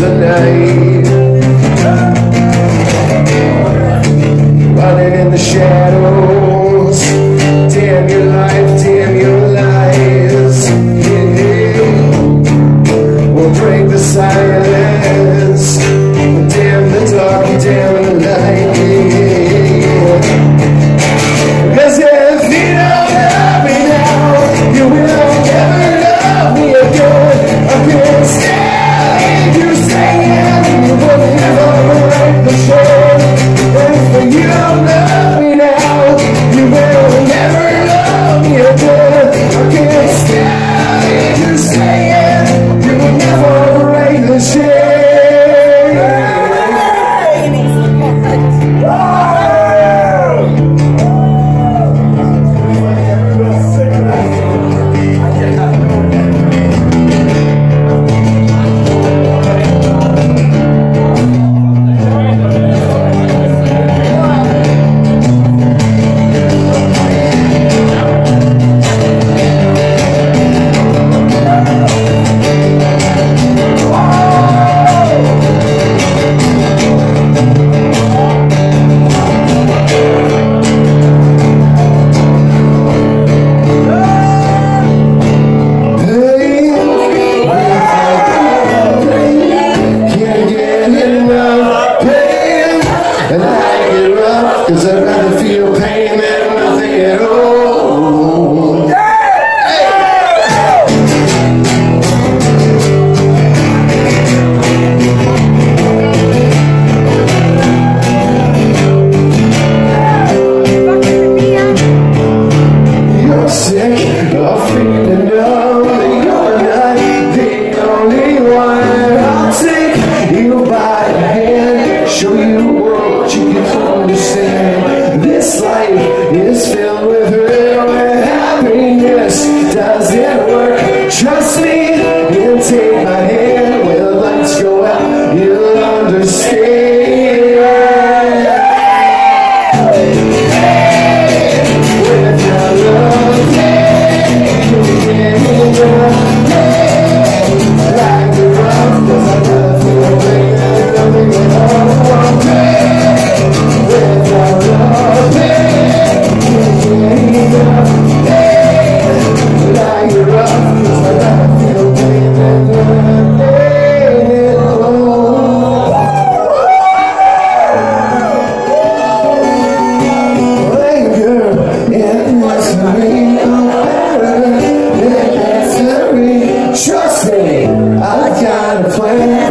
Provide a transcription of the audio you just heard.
tonight. Running in the shadows. Damn your life, damn your lies. Yeah. We'll break the silence. Damn the dark, damn the light. Yeah. 'Cause if you don't love me now, you will never love me again. I can't stand you saying you will never break the chain. And if you don't love me now, you will never love me again. I can't stand you saying you will never break the chain. Cause I'd rather feel pain than nothing at all. You're sick of feeling numb. You're not the only one. I'll take you by the hand, show you a world you can understand. This life is filled with real happiness. Does it work? Trust me and take my hand. When the lights go out, you'll understand. Without love, like the rough, 'cause I never feel pain and nothing at all. Without love, like the rough, 'cause I never feel pain and nothing at all. Anger and misery are better than misery. Trust me, I got a plan.